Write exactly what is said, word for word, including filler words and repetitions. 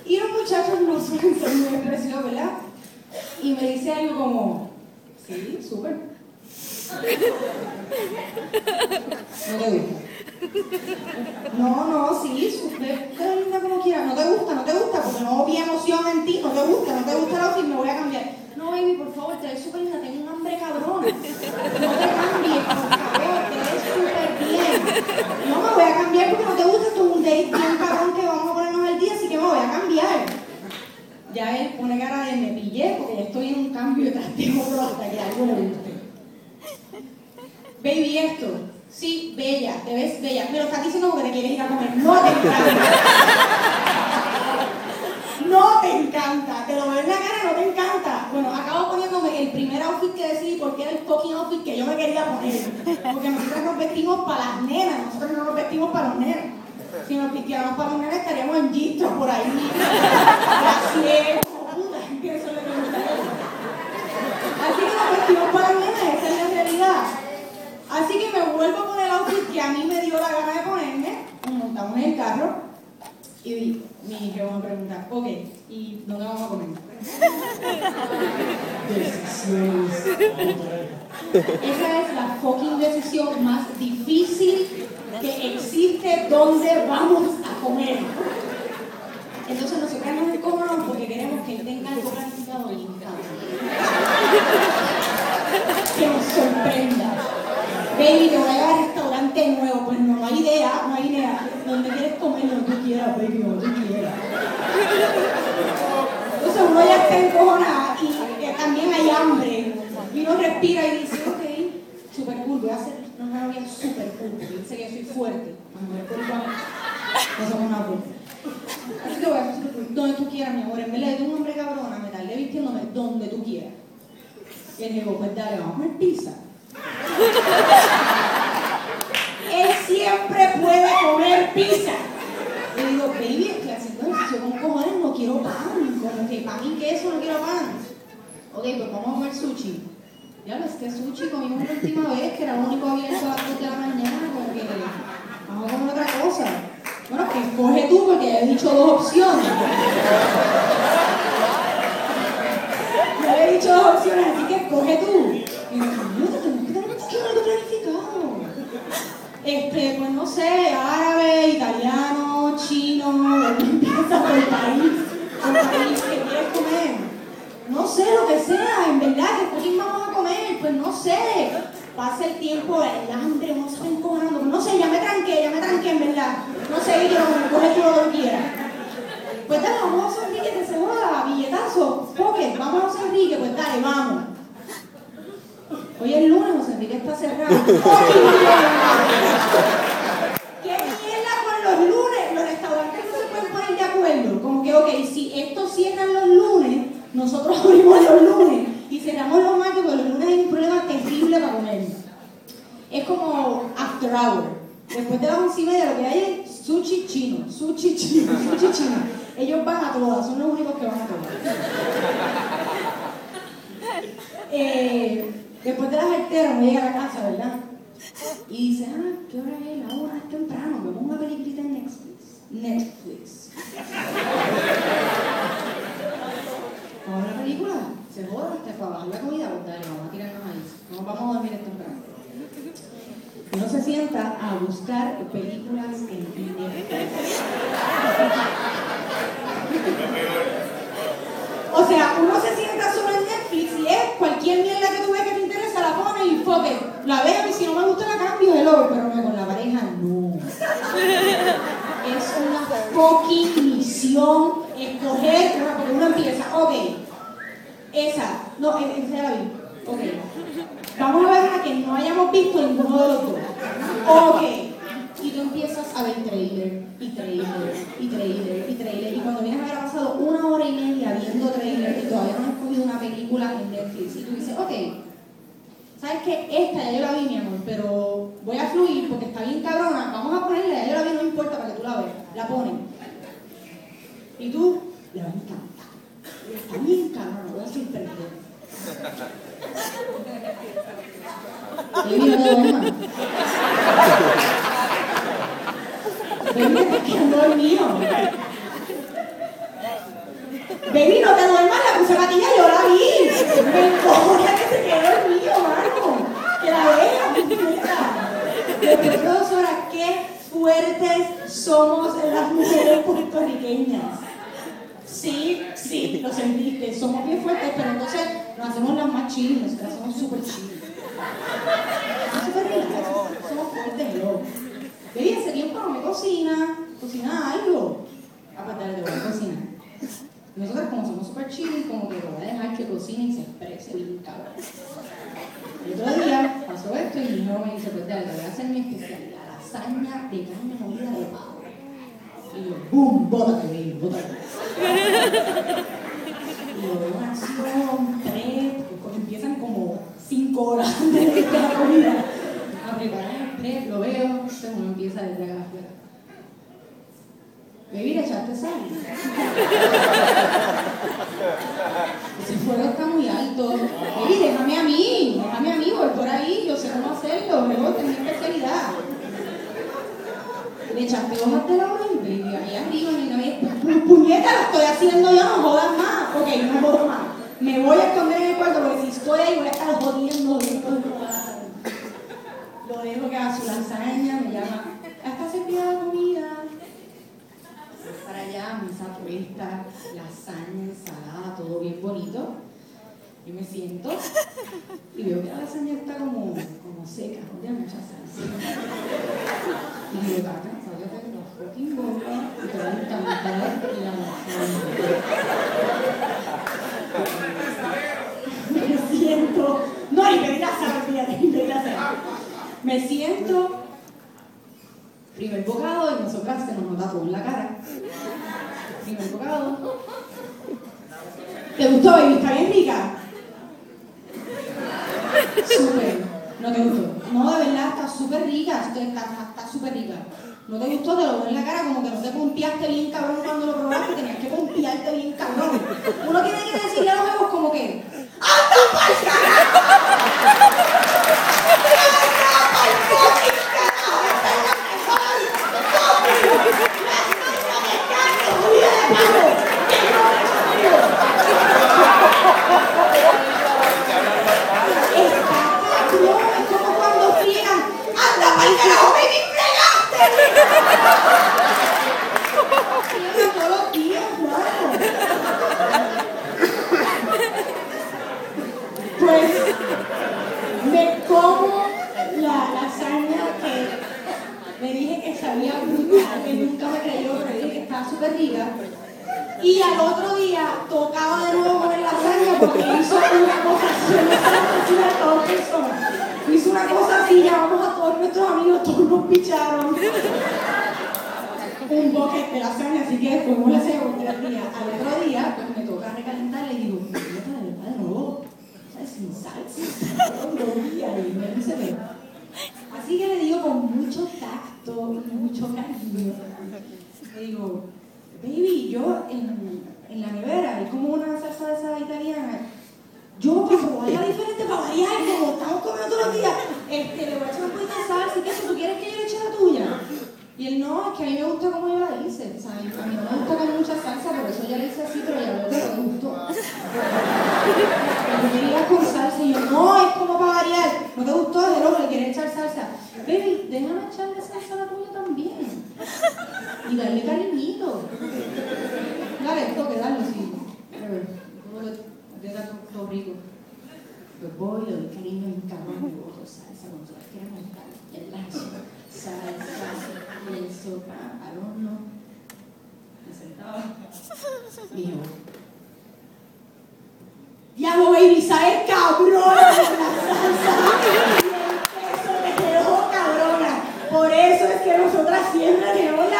Y los muchachos no suelen ser muy expresivos, ¿verdad? Y me dice algo como, sí, súper. ¿No te gusta? No, no, sí, súper, qué linda como quieras. ¿No te gusta? ¿No te gusta? Porque no vi emoción en ti. ¿No te gusta? ¿No te gusta el outfit? Me voy a cambiar. No, baby, por favor, te ves súper linda. Tengo un hambre cabrona. No te cambies, por favor, te ves súper bien. No me voy a cambiar porque no te gusta. Esto es un date bien cabrón que vamos a ponernos al día, así que me voy a cambiar. Ya él pone cara de me pillé porque ya estoy en un cambio detrás de otro hasta que algo le guste. Baby, esto. Sí, bella, te ves bella. Me lo estás diciendo porque te quieres ir a comer. No te encanta. No te encanta. Te lo veo en la cara, no te encanta. Bueno, acabo poniéndome el primer outfit que decidí porque era el fucking outfit que yo me quería poner. Porque nosotros nos vestimos para las nenas, nosotros no nos vestimos para los nenes. Si nos vistiéramos para los nenes estaríamos en gistros por ahí. Gracias. Puta, eso es lo que me gusta. Así que nos vestimos para las nenas, esa es la realidad. Así que me vuelvo a poner el outfit que a mí me dio la gana de ponerme, nos montamos en el carro y mi hija me pregunta, ok, ¿y dónde vamos a comer? Esa es la fucking decisión más difícil que existe, ¿dónde vamos a comer? Entonces nosotros nos encojonamos porque queremos que él tenga algo planificado y que nos sorprenda. Baby, te voy a llevar al restaurante nuevo. Pues no, no hay idea, no hay idea. Donde quieres comer, donde tú quieras, baby, donde tú quieras. Entonces uno ya está encojonada y que también hay hambre. Y uno respira y dice, ok, super cool, voy a hacer una novia super cool, porque dice que yo soy fuerte. Cuando me culpa, no somos una puta. Así que voy a hacer super cool. Donde tú quieras, mi amor. En vez de un hombre cabrona, me tardé vistiéndome donde tú quieras. Y él dijo, pues dale, vamos a comer pizza. Él siempre puede comer pizza. Le digo, baby, estoy haciendo ejercicio con cojones, no quiero pan. Como que pan y queso, no quiero pan. Ok, pues vamos a comer sushi. Ya ves que sushi comimos la última vez, que era lo único abierto a las dos de la mañana. Como que vamos a comer otra cosa. Bueno, que escoge tú porque ya he dicho dos opciones. Ya he dicho dos opciones, así que escoge tú. Y yo, no, tenemos que tener algo planificado. Este, pues no sé, árabe, italiano, chino, empieza por el país, por el país que quieres comer. No sé, lo que sea, en verdad, que ¿qué vamos a comer? Pues no sé. Pasa el tiempo, el hambre, no se está encojonando. Pues no sé, ya me tranqué, ya me tranqué, en verdad. No sé, yo me coge tú lo que quieras. Pues dale, vamos a José Enrique, que se joda, billetazo, pocket, vamos a José Enrique, pues dale, vamos. Hoy es lunes, José Enrique está cerrado. ¿Qué mierda con los lunes? Los restaurantes no se pueden poner de acuerdo. Como que, ok, si estos cierran los lunes, nosotros abrimos los lunes y cerramos los martes, porque los lunes hay un problema terrible para comer. Es como after hour. Después de las once y media lo que hay es sushi chino, sushi chino, sushi chino. Ellos van a todas, son los únicos que van a todas. Eh... Después de las alteras me llega a la casa, ¿verdad? Y dice, ah, ¿qué hora es? La hora es temprano, vemos una peliculita en Netflix. Netflix. ¿Vamos a ver la película? ¿Se joda? ¿Te fue a bajar la comida? Pues dale, vamos a tirarnos ahí. No vamos a dormir temprano. Uno se sienta a buscar películas en Netflix. O sea, uno se sienta solo en Netflix y es cualquier mierda que tú ves que te interesa, la pones y foque. La veo y si no me gusta la cambio de logo, pero no, con la pareja no. Es una fucking misión escoger una, porque uno empieza, ok, esa, no, esa ya la vi, ok. Vamos a ver una que no hayamos visto ninguno de los dos. Ok. Y tú empiezas a ver trailer, y trailer, y trailer, y trailer. Y cuando vienes a haber pasado una hora y media viendo trailer y todavía no has cogido una película en Netflix, y tú dices, ok, ¿sabes qué? Esta ya yo la vi, mi amor, pero voy a fluir porque está bien cabrona. Vamos a ponerla, ya yo la vi, no importa para que tú la veas. La ponen. Y tú, le va a encantar. Está bien cabrona, voy a sorprender. Yo vi una bomba. Yo me estoy quedando dormido. ahora que se quedó el mío, mano. Que la vea, puñeta. Después de dos horas, qué fuertes somos las mujeres puertorriqueñas. Sí, sí, lo sentiste. Somos bien fuertes, pero entonces nos hacemos las más chiles, nosotras somos súper chiles. Somos súper ricas, somos fuertes, ¿no? Baby, hace tiempo no me cocina, cocina algo. Ah, pues dale, te voy a cocinar. Nosotras como somos súper chiles, como que te voy a dejar que cocine y se exprese bien cabrón. El otro día pasó esto y mi hijo me dice, pues dale, te voy a hacer mi especialidad, lasaña de carne molida de pavo. Y yo, ¡boom! ¡Bótate, baby! ¡Bótate! Y lo veo en acción, prep, porque empiezan como cinco horas antes de la comida a preparar el prep, lo veo, entonces uno empieza desde acá afuera. Baby, ¿le echaste sal? Ese fuego está muy alto. Baby, déjame a mí, déjame a mí, voy por ahí, yo sé cómo hacerlo, luego tengo mi especialidad. Le echaste hojas de laurel, baby, ahí arriba, ni una puñeta, la estoy haciendo yo, no jodas más. Ok, no jodo más. Me voy a esconder en el cuarto porque si estoy ahí voy a estar jodiendo. Lo dejo que haga su lasaña, me llama, ¿ya está servida la comida? Para allá, mesa puesta, lasaña, ensalada, todo bien bonito. Yo me siento y veo que la lasaña está como, como seca, no tiene mucha salsa. Y digo, Tata, sácate la fucking boca y te va a encantar la lasaña. Me siento, no, ni pedí la sal, fíjate, ni pedí la sal. Me siento, primer bocado y nosotras se nos nota todo en la cara. Primer bocado. ¿Te gustó, baby? ¿Está bien rica? Súper. ¿No te gustó? No, de verdad, está súper rica. Está súper rica. ¿No te gustó? Te lo veo en la cara como que no te pompeaste bien cabrón cuando lo probaste. Tenías que pompearte bien cabrón. Uno tiene que decirle a los huevos como que ¡anda pa'l carajo! ¡Anda pa'l fucking carajo! ¡Esta es la mejor! ¡La de carne molida de pavo! ¡Que no es mío! Está cabrón, es como cuando friegan ¡anda pa'l carajo, baby! ¡Fregaste! Friegan todos los días, claro. Pues me como la lasaña que me dije que sabía brutal, que nunca me creyó, pero dije que estaba súper rica. Y al otro día tocaba de nuevo con la lasaña porque hizo una cosa así, yo no sé si a todas personas. Hizo una cosa así, llamamos a todos nuestros amigos, todos nos picharon. Un bucket de lasaña, así que fuimos la lasaña por tres días. Al otro día, pues me toca recalentarla y digo, ¿qué tal de verdad de nuevo? Sin salsa, todo día, y me dice, pero. Así que le digo con mucho tacto y mucho cariño. Le digo, baby, yo en, en la nevera hay como una salsa de esa italiana. Yo para probarla diferente, para variar, como estamos comiendo todos los días, este, le voy a echar un poquito de salsa y que eso, ¿tú quieres que yo le eche la tuya? Y él, no, es que a mí me gusta como yo la hice, ¿sabes? A mí no me gusta con mucha salsa, por eso ya la hice así, pero ya veo que no me gustó. Yo quería con salsa y yo, no, es como para variar. ¿No te gustó? De loco, le quieres echar salsa. Baby, déjame echarle salsa a la tuya también. Y darle cariñito. Dale, toque, dale, sí. A ver, como que queda todo rico. Pues voy, le doy cariño en cabrón, me boto salsa, con todas las que montar. El lazo, salsa, y el sopa, al horno. Me sentaba. Y yo, diablo, baby, ¿sabes, cabrona? La salsa y el queso me quedó cabrona. Por eso es que nosotras siempre tenemos la